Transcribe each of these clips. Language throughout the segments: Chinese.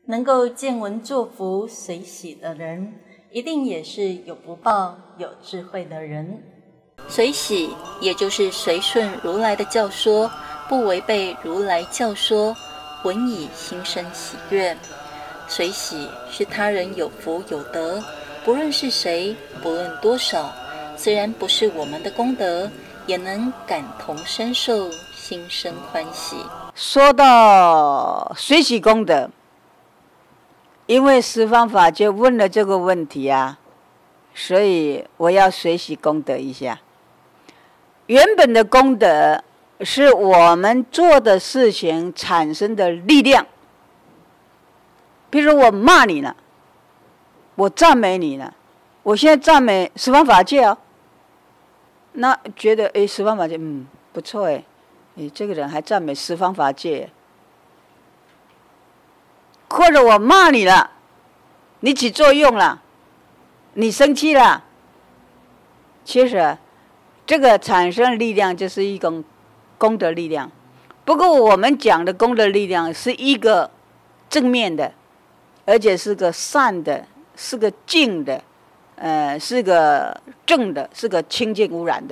能够见闻作福随喜的人，一定也是有福报、有智慧的人。随喜也就是随顺如来的教说，不违背如来教说，闻以心生喜悦。随喜是他人有福有德，不论是谁，不论多少，虽然不是我们的功德，也能感同身受，心生欢喜。 说到随喜功德，因为十方法界问了这个问题啊，所以我要随喜功德一下。原本的功德是我们做的事情产生的力量，比如我骂你了，我赞美你了，我现在赞美十方法界哦，那觉得十方法界不错这个人还赞美十方法界。或者我骂你了，你起作用了，你生气了，其实这个产生的力量就是一种功德力量。不过我们讲的功德力量是一个正面的，而且是个善的，是个净的，是个正的，是个清净无染的。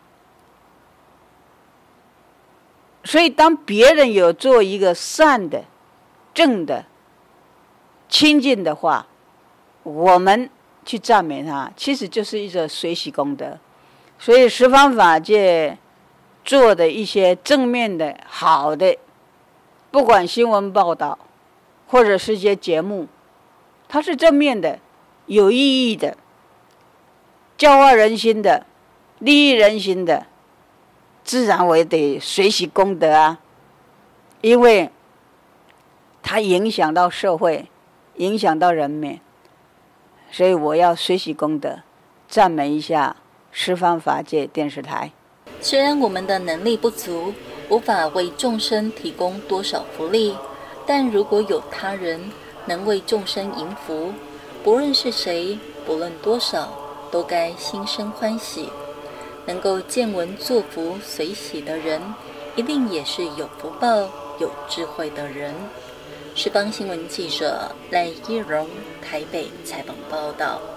所以当别人有做一个善的、正的、清净的话，我们去赞美他，其实就是一个随喜功德。所以十方法界做的一些正面的好的，不管新闻报道或者是一些节目，它是正面的、有意义的、教化人心的、利益人心的，自然我也得随喜功德啊，因为它影响到社会，影响到人民，所以我要随喜功德，赞美一下十方法界电视台。 虽然我们的能力不足，无法为众生提供多少福利，但如果有他人能为众生迎福，不论是谁，不论多少，都该心生欢喜。能够见闻作福随喜的人，一定也是有福报、有智慧的人。十方新闻记者赖依荣台北采访报道。